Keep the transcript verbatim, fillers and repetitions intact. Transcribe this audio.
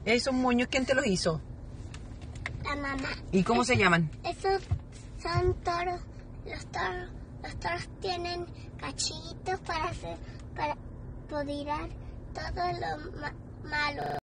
¿Esos moños quién te los hizo? La mamá. ¿Y cómo es, se llaman? Esos son toros. Los toros, los toros tienen cachitos para hacer, para pudrir todo lo ma malo.